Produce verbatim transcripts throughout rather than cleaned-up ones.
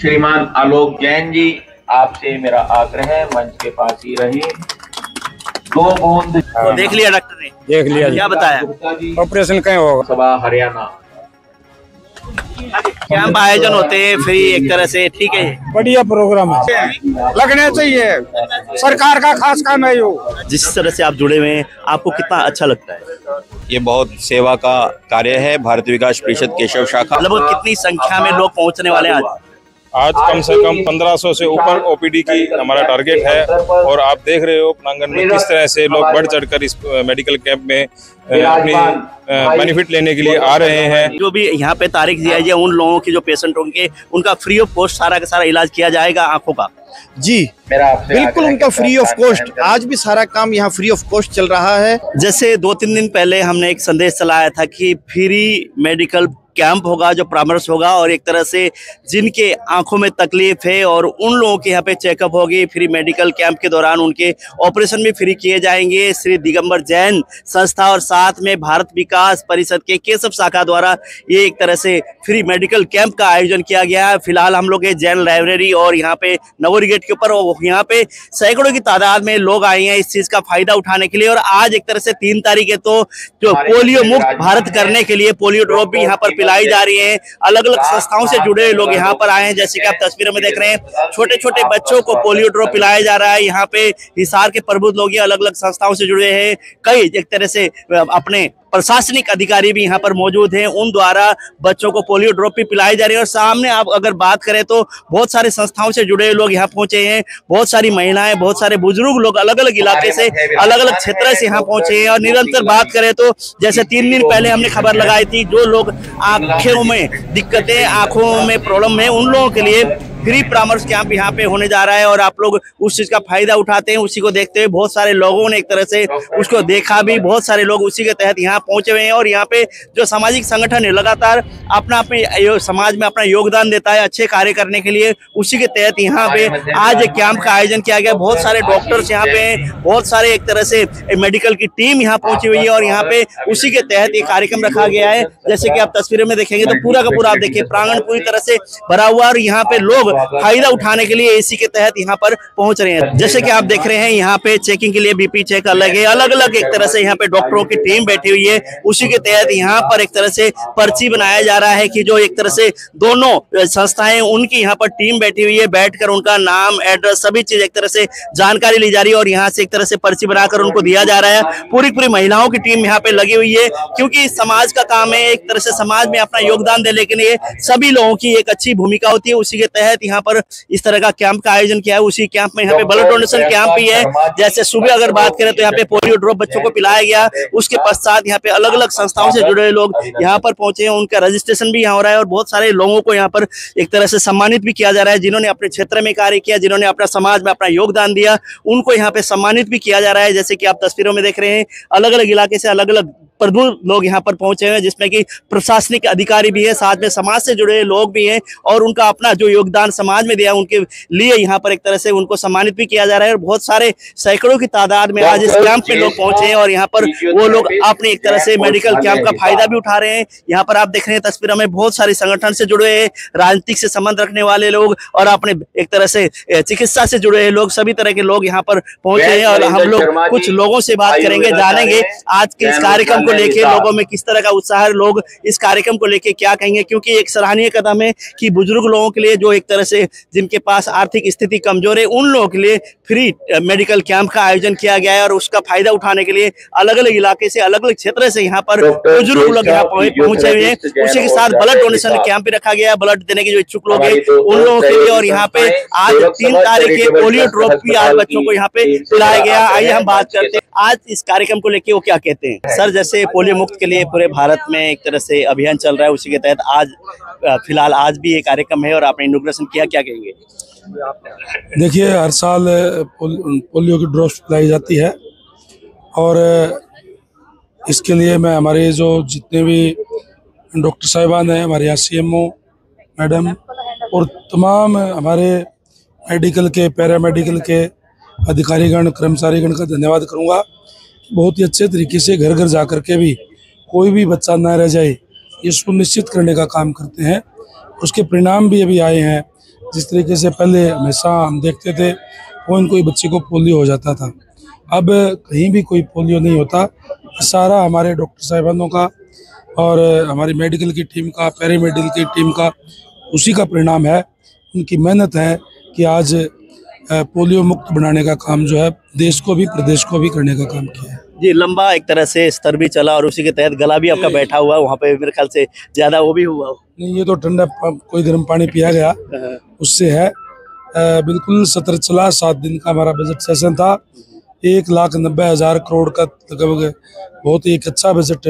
श्रीमान आलोक जैन जी, आपसे मेरा आग्रह है मंच के पास ही रहिए। दो बूंद देख लिया डॉक्टर ने, देख लिया। क्या बताया? ऑपरेशन कहीं होगा? सभा हरियाणा। कैंप आयोजन होते हैं फ्री, एक तरह से ठीक है, बढ़िया प्रोग्राम है, लगने चाहिए। सरकार का खास काम है यो। जिस तरह से आप जुड़े हुए हैं, आपको कितना अच्छा लगता है? ये बहुत सेवा का कार्य है। भारतीय विकास परिषद केशव शाखा। लगभग कितनी संख्या में लोग पहुंचने वाले हैं आज? आज कम से कम पंद्रह सौ से ऊपर ओपीडी की हमारा टारगेट है। और आप देख रहे हो प्रांगण में किस तरह से लोग बढ़ चढ़कर इस मेडिकल कैंप में अपनी बेनिफिट लेने के लिए आ रहे हैं। जो भी यहाँ पे तारीख दिया जाए, उन लोगों की जो पेशेंट होंगे उनका फ्री ऑफ कॉस्ट सारा का सारा इलाज किया जाएगा आंखों का। जी बिल्कुल, उनका फ्री ऑफ कॉस्ट। आज भी सारा काम यहाँ फ्री ऑफ कॉस्ट चल रहा है। जैसे दो तीन दिन पहले हमने एक संदेश चलाया था कि फ्री मेडिकल कैंप होगा, जो परामर्श होगा, और एक तरह से जिनके आंखों में तकलीफ है और उन लोगों के यहाँ पे चेकअप होगी। फ्री मेडिकल कैंप के दौरान उनके ऑपरेशन भी फ्री किए जाएंगे। श्री दिगंबर जैन संस्था और साथ में भारत विकास परिषद के केशव शाखा द्वारा ये एक तरह से फ्री मेडिकल कैंप का आयोजन किया गया है। फिलहाल हम लोग जैन लाइब्रेरी और यहाँ पे नवोरी गेट के ऊपर, यहाँ पे सैकड़ों की तादाद में लोग आए हैं इस चीज का फायदा उठाने के लिए। और आज एक तरह से तीन तारीख है तो जो पोलियो मुक्त भारत करने के लिए पोलियो ड्रॉप भी यहाँ पर पिलाई जा रही है। अलग अलग संस्थाओं से जुड़े लोग यहाँ पर आए हैं, जैसे कि आप तस्वीरों में देख रहे हैं, छोटे छोटे बच्चों को पोलियो ड्रॉप पिलाया जा रहा है। यहाँ पे हिसार के प्रबुद्ध लोग अलग अलग संस्थाओं से जुड़े हैं। कई एक तरह से अपने प्रशासनिक अधिकारी भी यहाँ पर मौजूद हैं, उन द्वारा बच्चों को पोलियो ड्रॉप भी पिलाई जा रही है। और सामने आप अगर बात करें तो बहुत सारे संस्थाओं से जुड़े लोग यहाँ पहुंचे हैं, बहुत सारी महिलाएं, बहुत सारे बुजुर्ग लोग अलग अलग इलाके से, अलग अलग क्षेत्र से यहाँ पहुंचे हैं। और निरंतर बात करें तो जैसे तीन दिन पहले हमने खबर लगाई थी, जो लोग आंखों में दिक्कतें, आंखों में प्रॉब्लम है, उन लोगों के लिए फ्री परामर्श कैंप यहाँ पे होने जा रहा है। और आप लोग उस चीज का फायदा उठाते हैं, उसी को देखते हुए बहुत सारे लोगों ने एक तरह से उसको देखा भी, बहुत सारे लोग उसी के तहत यहाँ पहुंचे हुए हैं। और यहाँ पे जो सामाजिक संगठन है लगातार अपना अपने समाज में अपना योगदान देता है अच्छे कार्य करने के लिए, उसी के तहत यहाँ पे आज एक कैंप का आयोजन किया गया। बहुत सारे डॉक्टर्स यहाँ पे, बहुत सारे एक तरह से मेडिकल की टीम यहाँ पहुंची हुई है और यहाँ पे उसी के तहत ये कार्यक्रम रखा गया है। जैसे कि आप तस्वीरों में देखेंगे तो पूरा का पूरा आप देखिए प्रांगण पूरी तरह से भरा हुआ, और यहाँ पे लोग फायदा उठाने के लिए इसी के तहत यहाँ पर पहुंच रहे हैं। जैसे कि आप देख रहे हैं यहाँ पे चेकिंग के लिए बीपी चेक अलग है, अलग अलग एक तरह से यहाँ पे डॉक्टरों की टीम बैठी हुई है। उसी के तहत यहाँ पर एक तरह से पर्ची बनाया जा रहा है कि जो एक तरह से दोनों संस्थाएं उनकी यहाँ पर टीम बैठी हुई है, बैठकर उनका नाम, एड्रेस, सभी चीज एक तरह से जानकारी ली जा रही है और यहाँ से एक तरह से पर्ची बनाकर उनको दिया जा रहा है। पूरी पूरी महिलाओं की टीम यहाँ पे लगी हुई है, क्योंकि समाज का काम है एक तरह से समाज में अपना योगदान देने के लिए सभी लोगों की एक अच्छी भूमिका होती है। उसी के तहत यहाँ पर इस तरह का कैंप का आयोजन किया है। उसी कैंप में यहाँ पे ब्लड डोनेशन कैंप भी है। जैसे सुबह अगर बात करें तो यहाँ पे पोलियो ड्रॉप बच्चों को पिलाया गया, उसके पश्चात यहाँ पे अलग अलग संस्थाओं से जुड़े लोग यहाँ पर पहुंचे हैं, उनका रजिस्ट्रेशन भी यहाँ हो रहा है। और बहुत सारे लोगों को यहाँ पर एक तरह से सम्मानित भी किया जा रहा है, जिन्होंने अपने क्षेत्र में कार्य किया, जिन्होंने अपना समाज में अपना योगदान दिया, उनको यहाँ पे सम्मानित भी किया जा रहा है। जैसे कि आप तस्वीरों में देख रहे हैं, अलग अलग इलाके से अलग अलग प्रबुद्ध लोग यहाँ पर पहुंचे हुए हैं, जिसमें कि प्रशासनिक अधिकारी भी है, साथ में समाज से जुड़े लोग भी हैं, और उनका अपना जो योगदान समाज में दिया उनके लिए यहाँ पर एक तरह से उनको सम्मानित भी किया जा रहा है। और बहुत सारे सैकड़ों की तादाद में आज इस कैंप में लोग पहुंचे हैं और यहाँ पर वो लोग अपने एक तरह से मेडिकल कैंप का फायदा भी उठा रहे हैं। यहाँ पर आप देख रहे हैं तस्वीरों में बहुत सारे संगठन से जुड़े हैं, राजनीतिक से संबंध रखने वाले लोग और अपने एक तरह से चिकित्सा से जुड़े हैं लोग, सभी तरह के लोग यहाँ पर पहुंचे हैं। और हम लोग कुछ लोगों से बात करेंगे, जानेंगे आज के इस कार्यक्रम को लेके लोगों में किस तरह का उत्साह है, लोग इस कार्यक्रम को लेके क्या कहेंगे, क्योंकि एक सराहनीय कदम है कि बुजुर्ग लोगों के लिए, जो एक तरह से जिनके पास आर्थिक स्थिति कमजोर है, उन लोगों के लिए फ्री मेडिकल कैंप का आयोजन किया गया है। और उसका फायदा उठाने के लिए अलग अलग इलाके से, अलग अलग क्षेत्र से यहाँ पर बुजुर्ग लोग यहाँ पहुंचे हुए हैं। उसी के साथ ब्लड डोनेशन कैंप भी रखा गया, ब्लड देने के जो इच्छुक लोग हैं उन लोगों के लिए। और यहाँ पे आज तीन तारीख के पोलियो ड्रॉप भी आज बच्चों को यहाँ पे पिलाया गया। आइए हम बात करते हैं आज इस कार्यक्रम को लेके वो क्या कहते हैं। सर, जैसे पोलियो मुक्त के लिए पूरे भारत में एक तरह से अभियान चल रहा है, उसी के तहत आज फिलहाल आज भी ये कार्यक्रम है और आपने इनॉग्रेशन किया, क्या कहेंगे? देखिए, हर साल पोलियो की ड्रॉप्स पिलाई जाती है और इसके लिए मैं हमारे जो जितने भी डॉक्टर साहिबान हैं, हमारे यहाँ सी एम ओ मैडम और तमाम हमारे मेडिकल के, पैरामेडिकल के अधिकारीगण, कर्मचारीगण का धन्यवाद करूँगा। बहुत ही अच्छे तरीके से घर घर जा कर के भी कोई भी बच्चा ना रह जाए, ये सुनिश्चित करने का काम करते हैं। उसके परिणाम भी अभी आए हैं। जिस तरीके से पहले हमेशा हम देखते थे कोई न कोई बच्चे को पोलियो हो जाता था, अब कहीं भी कोई पोलियो नहीं होता। सारा हमारे डॉक्टर साहिबानों का और हमारी मेडिकल की टीम का, पैरा मेडिकल की टीम का उसी का परिणाम है, उनकी मेहनत है कि आज पोलियो मुक्त बनाने का काम जो है देश को भी प्रदेश को भी करने का काम किया है। जी, लंबा एक तरह से स्तर भी चला और उसी के तहत गला भी आपका बैठा हुआ है, वहाँ पे मेरे ख्याल से ज्यादा वो भी हुआ। नहीं, ये तो ठंडा कोई गर्म पानी पिया गया उससे है। आ, बिल्कुल सत्र चला, सात दिन का हमारा बजट सेशन था, एक लाख नब्बे हजार करोड़ का लगभग बहुत ही एक अच्छा बजट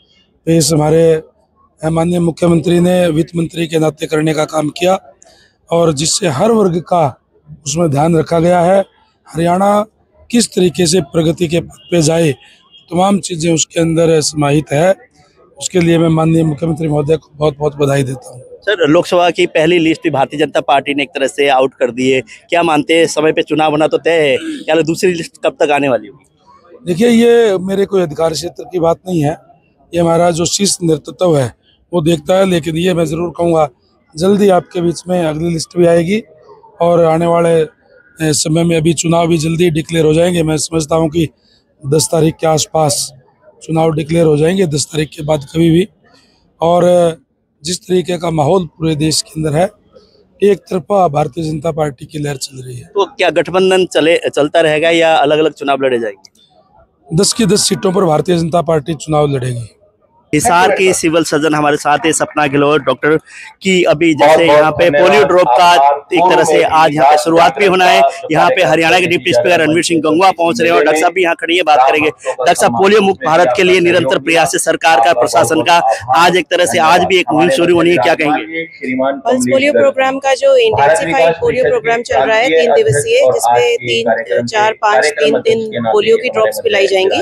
पेश हमारे माननीय मुख्यमंत्री ने वित्त मंत्री के नाते करने का काम किया और जिससे हर वर्ग का उसमें ध्यान रखा गया है। हरियाणा किस तरीके से प्रगति के पथ पे जाए, तमाम चीज़ें उसके अंदर समाहित है। उसके लिए मैं माननीय मुख्यमंत्री महोदय को बहुत बहुत बधाई देता हूँ। सर, लोकसभा की पहली लिस्ट भी भारतीय जनता पार्टी ने एक तरह से आउट कर दी है, क्या मानते हैं समय पे चुनाव होना तो तय है, क्या दूसरी लिस्ट कब तक आने वाली होगी? देखिए, ये मेरे कोई अधिकार क्षेत्र की बात नहीं है, ये हमारा जो शीर्ष नेतृत्व है वो देखता है, लेकिन ये मैं ज़रूर कहूँगा जल्दी आपके बीच में अगली लिस्ट भी आएगी और आने वाले समय में अभी चुनाव भी जल्दी डिक्लेयर हो जाएंगे। मैं समझता हूँ कि दस तारीख के आसपास चुनाव डिक्लेयर हो जाएंगे, दस तारीख के बाद कभी भी। और जिस तरीके का माहौल पूरे देश के अंदर है, एक तरफा भारतीय जनता पार्टी की लहर चल रही है। तो क्या गठबंधन चले चलता रहेगा या अलग अलग चुनाव लड़े जाएंगे? दस की दस सीटों पर भारतीय जनता पार्टी चुनाव लड़ेगी। हिसार की सिविल सर्जन हमारे साथ है सपना गहलोत डॉक्टर की, अभी जैसे यहाँ पे पोलियो ड्रॉप का एक तरह से आज यहाँ पे शुरुआत भी होना है। यहाँ पे हरियाणा के डिप्टी स्पीकर रणवीर सिंह गंगवा पहुंच रहे हैं और डॉक्टर साहब भी यहाँ खड़ी है, बात करेंगे। डॉक्टर साहब, पोलियो मुक्त भारत के लिए निरंतर प्रयास है सरकार का, प्रशासन का, आज एक तरह से आज भी एक मुहिम शुरू होनी है, क्या कहेंगे? पल्स पोलियो प्रोग्राम का जो इंटेंसिफाइड पोलियो प्रोग्राम चल रहा है तीन दिवसीय, जिसमें तीन चार पाँच तीन दिन पोलियो की ड्रॉप्स पिलाई जाएंगी।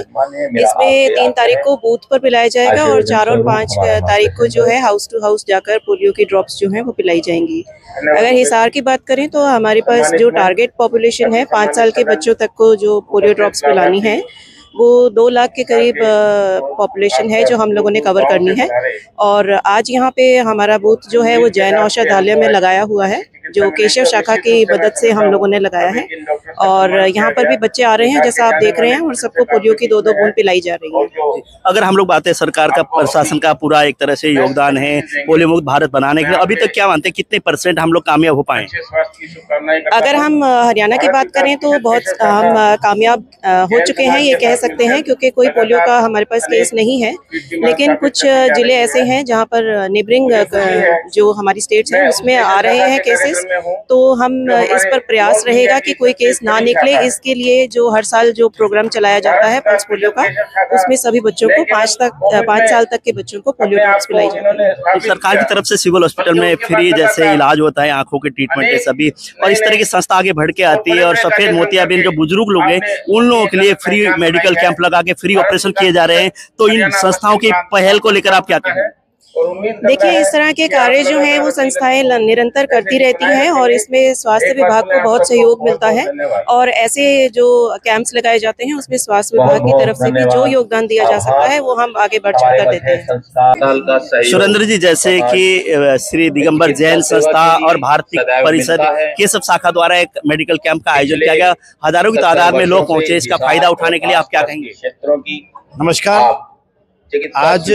इसमें तीन तारीख को बूथ पर पिलाया जाएगा और चार और पाँच तारीख को जो है हाउस टू हाउस जाकर पोलियो की ड्रॉप्स जो हैं वो पिलाई जाएंगी। अगर हिसार की बात करें तो हमारे पास जो टारगेट पॉपुलेशन है पाँच साल के बच्चों तक को जो पोलियो ड्रॉप्स पिलानी है वो दो लाख के करीब पॉपुलेशन है जो हम लोगों ने कवर करनी है। और आज यहाँ पे हमारा बूथ जो है वो जैन औषधालय में लगाया हुआ है, जो केशव शाखा की मदद से हम लोगों ने लगाया है। और यहाँ पर भी बच्चे आ रहे हैं जैसा आप देख रहे हैं, और सबको पोलियो की दो दो बूंद पिलाई जा रही है। अगर हम लोग बात है सरकार का, प्रशासन का पूरा एक तरह से योगदान है पोलियो मुक्त भारत बनाने के लिए, अभी तक क्या मानते हैं कितने परसेंट हम लोग कामयाब हो पाए? अगर हम हरियाणा की बात करें तो बहुत हम कामयाब हो चुके हैं ये कह सकते हैं, क्योंकि कोई पोलियो का हमारे पास केस नहीं है। लेकिन कुछ जिले ऐसे हैं जहाँ पर नेबरिंग जो हमारी स्टेट्स हैं उसमें आ रहे हैं केसेस, तो हम इस पर प्रयास रहेगा कि कोई केस ना निकले। इसके लिए जो हर साल जो प्रोग्राम चलाया जाता है पल्स पोलियो का, उसमें सभी बच्चों को पाँच तक पाँच साल तक के बच्चों को पोलियो ड्रॉप्स पिलाई जाती है। तो सरकार की तरफ से सिविल हॉस्पिटल में फ्री जैसे इलाज होता है, आंखों के ट्रीटमेंट है सभी, और इस तरह की संस्था आगे बढ़ के आती है और सफेद मोतियाबिंद जो बुजुर्ग लोग हैं उन लोगों के लिए फ्री मेडिकल कैंप लगा के फ्री ऑपरेशन किए जा रहे हैं, तो इन संस्थाओं की पहल को लेकर आप क्या कहेंगे? देखिए, इस तरह के कार्य जो हैं वो संस्थाएं निरंतर करती रहती हैं और इसमें स्वास्थ्य विभाग को बहुत सहयोग मिलता है। और ऐसे जो कैंप्स लगाए जाते हैं उसमें स्वास्थ्य विभाग की तरफ से भी जो योगदान दिया जा सकता है वो हम आगे बढ़ चढ़ कर देते हैं। सुरेंद्र जी, जैसे कि श्री दिगंबर जैन संस्था और भारतीय परिषद के सब शाखा द्वारा एक मेडिकल कैंप का आयोजन किया गया, हजारों की तादाद में लोग पहुंचे, इसका फायदा उठाने के लिए आप क्या कहेंगे? नमस्कार। आज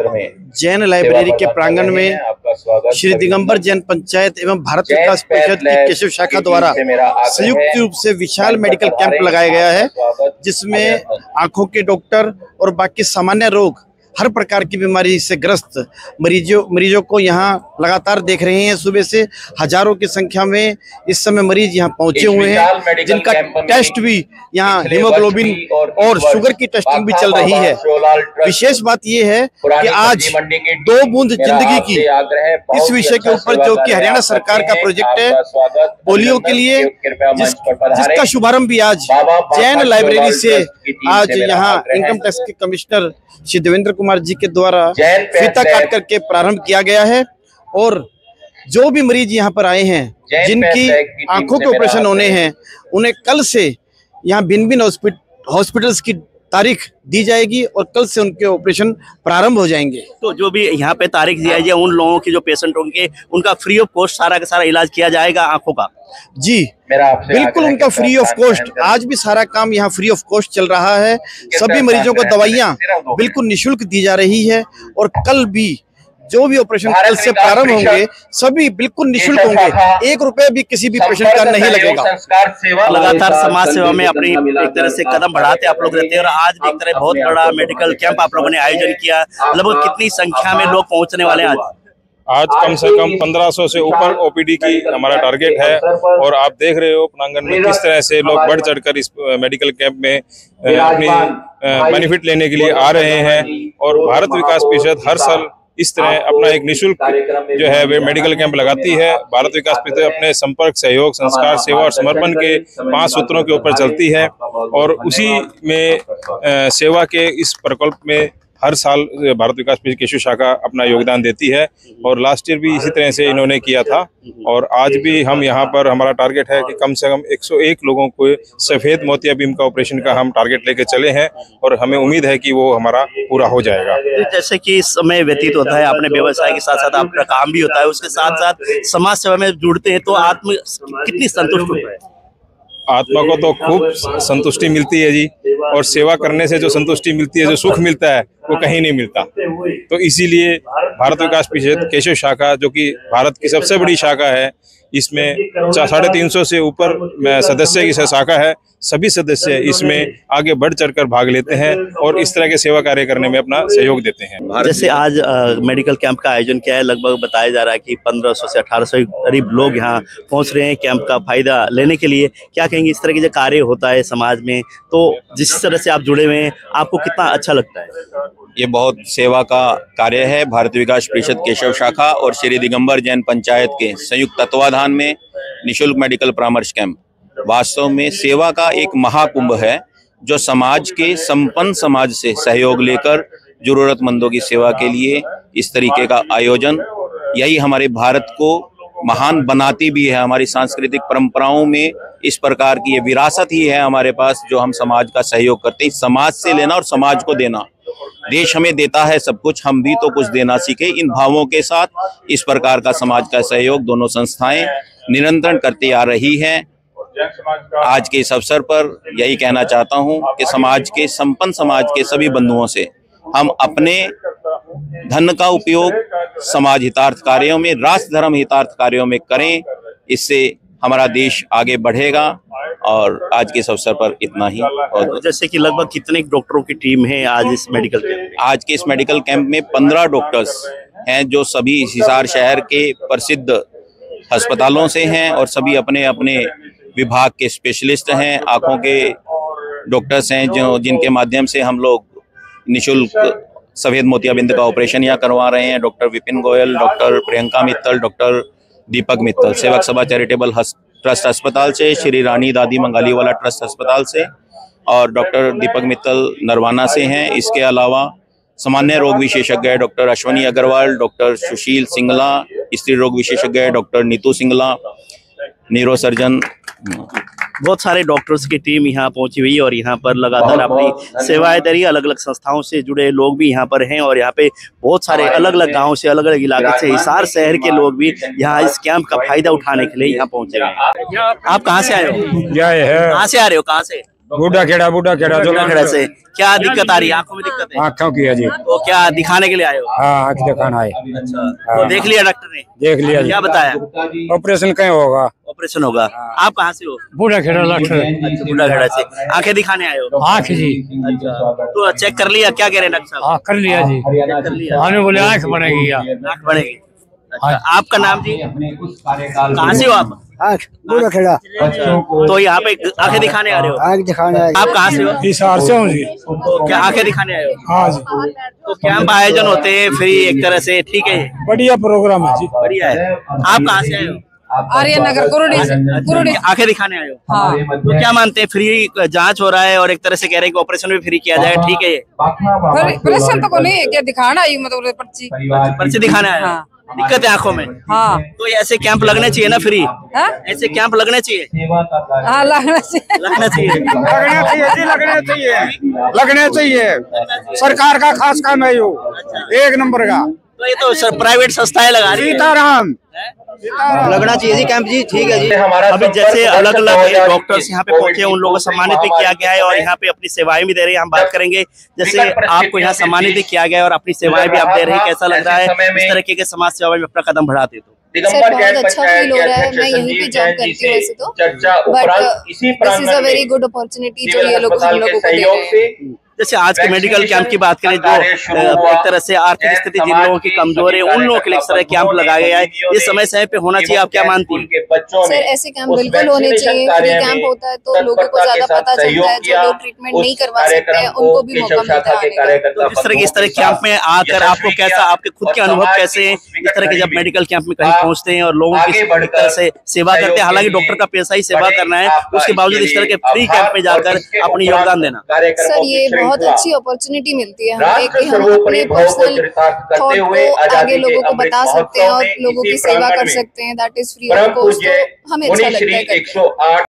जैन लाइब्रेरी के प्रांगण में श्री दिगंबर जैन पंचायत एवं भारत विकास परिषद की केशव शाखा द्वारा संयुक्त रूप से विशाल मेडिकल कैंप लगाया गया है, जिसमें आंखों के डॉक्टर और बाकी सामान्य रोग, हर प्रकार की बीमारी से ग्रस्त मरीजों मरीजों को यहाँ लगातार देख रहे हैं। सुबह से हजारों की संख्या में इस समय मरीज यहाँ पहुंचे हुए हैं, जिनका टेस्ट भी यहाँ हीमोग्लोबिन और शुगर की टेस्टिंग भी चल रही है। विशेष बात यह है कि आज दो बूंद जिंदगी की इस विषय के ऊपर, जो कि हरियाणा सरकार का प्रोजेक्ट है पोलियो के लिए, जिस, जिसका शुभारंभ भी आज जैन लाइब्रेरी से आज यहाँ इनकम टैक्स के कमिश्नर श्री देवेंद्र कुमार जी के द्वारा फीता काट करके प्रारंभ किया गया है। और जो भी मरीज यहाँ पर आए हैं, जिनकी आंखों के ऑपरेशन होने हैं, उन्हें कल से यहाँ भिन्न भिन्न हॉस्पिटल्स की तारीख दी जाएगी और कल से उनके ऑपरेशन प्रारंभ हो जाएंगे। तो जो भी यहाँ पे तारीख दिया जाए, उन लोगों के जो पेशेंट होंगे उनका फ्री ऑफ कॉस्ट सारा का सारा इलाज किया जाएगा आंखों का? जी बिल्कुल, उनका फ्री ऑफ कॉस्ट, आज भी सारा काम यहाँ फ्री ऑफ कॉस्ट चल रहा है। सभी मरीजों को दवाइयाँ बिल्कुल निःशुल्क दी जा रही है और कल भी जो भी ऑपरेशन कल से प्रारंभ होंगे सभी बिल्कुल निःशुल्क होंगे, एक रुपए भी किसी भी पेशेंट का नहीं लगेगा। लगातार समाज सेवा में अपनी एक तरह से कदम बढ़ाते आप लोग रहते हैं और आज भी एक तरह बहुत बड़ा मेडिकल कैंप आप लोगों ने आयोजन किया। लगभग कितनी संख्या में लोग पहुंचने वाले हैं आज? आज कम से कम पंद्रह सौ से ऊपर ओपीडी की हमारा टारगेट है और आप देख रहे हो प्रांगण में किस तरह से लोग बढ़ चढ़कर इस मेडिकल कैंप में अपनी बेनिफिट लेने के लिए आ रहे हैं। और भारत विकास परिषद हर साल इस तरह अपना एक निःशुल्क जो है वे मेडिकल कैंप लगाती है। भारत विकास परिषद अपने संपर्क, सहयोग, संस्कार, सेवा और समर्पण के पांच सूत्रों के ऊपर चलती है और उसी में सेवा के इस प्रकल्प में हर साल भारत विकास परिषद केशव शाखा अपना योगदान देती है और लास्ट ईयर भी इसी तरह से इन्होंने किया था। और आज भी हम यहाँ पर हमारा टारगेट है कि कम से कम एक सौ एक लोगों को सफ़ेद मोतियाबिंद का ऑपरेशन का हम टारगेट लेके चले हैं और हमें उम्मीद है कि वो हमारा पूरा हो जाएगा। जैसे कि समय व्यतीत होता है, अपने व्यवसाय के साथ साथ आपका काम भी होता है, उसके साथ साथ समाज सेवा में जुड़ते हैं, तो आत्म कितनी संतुष्ट होता है? आत्मा को तो खूब संतुष्टि मिलती है जी, और सेवा करने से जो संतुष्टि मिलती है, जो सुख मिलता है, वो कहीं नहीं मिलता। तो इसीलिए भारत विकास परिषद केशव शाखा, जो कि भारत की सबसे बड़ी शाखा है, इसमें साढ़े तीन सौ से ऊपर सदस्य की शाखा है। सभी सदस्य इसमें आगे बढ़ चढ़कर भाग लेते हैं और इस तरह के सेवा कार्य करने में अपना सहयोग देते हैं। जैसे आज आ, मेडिकल कैंप का आयोजन किया है, लगभग बताया जा रहा है कि पंद्रह सौ से अठारह सौ करीब लोग यहाँ पहुँच रहे हैं कैंप का फायदा लेने के लिए। क्या कहेंगे, इस तरह के जो कार्य होता है समाज में, तो जिस तरह से आप जुड़े हुए हैं, आपको कितना अच्छा लगता है? ये बहुत सेवा का कार्य है। भारत विकास परिषद केशव शाखा और श्री दिगंबर जैन पंचायत के संयुक्त तत्वाधान में निःशुल्क मेडिकल परामर्श कैंप वास्तव में सेवा का एक महाकुंभ है, जो समाज के संपन्न समाज से सहयोग लेकर जरूरतमंदों की सेवा के लिए इस तरीके का आयोजन, यही हमारे भारत को महान बनाती भी है। हमारी सांस्कृतिक परंपराओं में इस प्रकार की ये विरासत ही है हमारे पास, जो हम समाज का सहयोग करते हैं। समाज से लेना और समाज को देना, देश हमें देता है सब कुछ, हम भी तो कुछ देना सीखे। इन भावों के साथ इस प्रकार का समाज का सहयोग दोनों संस्थाएं निरंतर करती आ रही हैं। आज के इस अवसर पर यही कहना चाहता हूं कि समाज के संपन्न समाज के सभी बंधुओं से हम अपने धन का उपयोग समाज हितार्थ कार्यों में, राष्ट्र धर्म हितार्थ कार्यों में करें। इससे हमारा देश आगे बढ़ेगा। और आज के इस अवसर पर इतना ही। और जैसे कि लगभग कितने डॉक्टरों की टीम है आज इस मेडिकल कैंप में? आज के इस मेडिकल कैंप में पंद्रह डॉक्टर्स हैं, जो सभी हिसार शहर के प्रसिद्ध अस्पतालों से हैं और सभी अपने अपने विभाग के स्पेशलिस्ट हैं। आंखों के डॉक्टर्स हैं, जो जिनके माध्यम से हम लोग निःशुल्क सफेद मोतियाबिंद का ऑपरेशन यहाँ करवा रहे हैं। Doctor Vipin Goyal, doctor Priyanka Mittal, doctor Deepak Mittal Sewak Sabha charitable trust अस्पताल से, श्री रानी दादी मंगालीवाला ट्रस्ट अस्पताल से, और डॉक्टर दीपक मित्तल नरवाना से हैं। इसके अलावा सामान्य रोग विशेषज्ञ डॉक्टर अश्वनी अग्रवाल, डॉक्टर सुशील सिंगला, स्त्री रोग विशेषज्ञ doctor Neetu Singla, neuro surgeon, बहुत सारे डॉक्टर्स की टीम यहाँ पहुंची हुई है और यहाँ पर लगातार अपनी सेवाएं दे रही है। अलग अलग संस्थाओं से जुड़े लोग भी यहाँ पर हैं और यहाँ पे बहुत सारे अलग अलग गांवों से, अलग अलग इलाके से, हिसार शहर के लोग भी यहाँ इस कैंप का फायदा उठाने के लिए यहाँ पहुंचे हैं। आप कहाँ से आए हो? कहाँ से आ रहे हो? कहाँ से? बूढ़ा खेड़ा बूढ़ा खेड़ा बूढ़ा खेड़ा से। क्या दिक्कत आ रही है? आंखों में दिक्कत है? आँखों की है जी। तो क्या दिखाने के लिए आए हो? हाँ, आँख दिखाना है। अच्छा, तो देख लिया डॉक्टर ने? देख लिया। क्या बताया? ऑपरेशन कहीं होगा। ऑपरेशन होगा। आप कहाँ से हो? बूढ़ा खेड़ा डॉक्टर। अच्छा, बूढ़ा खेड़ा से। आंखें दिखाने आए हो? आँख जी। अच्छा, तो चेक कर लिया? क्या कह रहे हैं डॉक्टर साहब? हाँ, कर लिया जी। कर लिया। हमें बोले आँख बनेगी। आँख बनेगी। अच्छा, आपका नाम जी? कहाँ से हो आप? आँख बूढ़ा खेड़ा। तो यहाँ पे आंखें दिखाने आ रहे हो? आँख दिखाने आए। आप कहाँ से हो? हिसार से हूँ जी। तो क्या आंखें दिखाने आए हो? हाँ जी। तो कैंप आयोजन होते हैं फ्री एक तरह से, ठीक है? बढ़िया प्रोग्राम है जी। बढ़िया है। आप कहाँ से आए हो? आर्यन नगर कुरुड़ी से। कुरुड़ी आंखें दिखाने आए हो? हाँ। तो क्या मानते हैं, फ्री जांच हो रहा है और एक तरह से कह रहे हैं कि ऑपरेशन भी फ्री किया जाए, ठीक है? ये ऑपरेशन तो को नहीं, क्या दिखाना है मतलब पर्ची पर्ची दिखाने आए हो? दिक्कत है आंखों में। हाँ तो ये ऐसे कैंप लगने चाहिए ना फ्री, हाँ? ऐसे कैंप लगने चाहिए, हाँ लगना चाहिए लगना चाहिए। लगने चाहिए जी, लगने चाहिए, लगने चाहिए। सरकार का खास काम है यो, एक नंबर का। तो ये तो सर प्राइवेट संस्थाएं लगा रही है। सीताराम लगना चाहिए जी कैंप जी, ठीक है जी। अभी जैसे अलग अलग डॉक्टर्स यहाँ पे पहुंचे, उन लोगों को सम्मानित भी किया गया है और यहाँ पे अपनी सेवाएं भी दे रहे हैं। हम बात करेंगे जैसे आपको यहाँ सम्मानित भी किया गया है और अपनी सेवाएं भी आप दे रहे हैं, कैसा लग रहा है इस तरह के समाज सेवा में अपना कदम बढ़ाते? तो सर बहुत अच्छा फील हो रहा है। मैं यहीं पे जॉब करती हूँ वैसे तो, but this is a very good opportunity जो ये लोग हम लोगों को दे रहे हैं। जैसे आज के मेडिकल कैंप की बात करें, जो एक तरह से आर्थिक स्थिति जिन लोगों की कमजोर है उन लोगों के लिए इस तरह कैंप लगाया गया है, ये समय समय पे होना चाहिए, आप क्या मानती हैं? सर ऐसे कैंप बिल्कुल होने चाहिए। फ्री कैंप होता है तो लोगों को ज्यादा पता चलता है, जो लोग ट्रीटमेंट नहीं करवा सकते हैं उनको भी मौका मिलता है आने का। तो इस तरह के इस तरह कैंप में आकर आपको कैसा, आपके खुद के अनुभव कैसे हैं इस तरह के जब मेडिकल कैंप में कहीं पहुंचते हैं और लोगों की एक तरह से सेवा करते हैं? हालांकि डॉक्टर का पैसा ही सेवा करना है, उसके बावजूद इस तरह के फ्री कैंप में जाकर अपनी योगदान देना। सर ये बहुत अच्छी अपॉर्चुनिटी मिलती है हमें कि हम अपने पर्सनल थॉट को आगे लोगों को बता सकते हैं और लोगों की सेवा कर सकते हैं। That is free of cost, तो हमें अच्छा लगता है करके।